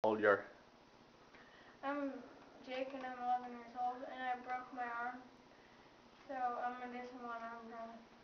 old you are? I'm Jake and I'm 11 years old and I broke my arm. So I'm gonna do some one arm drills.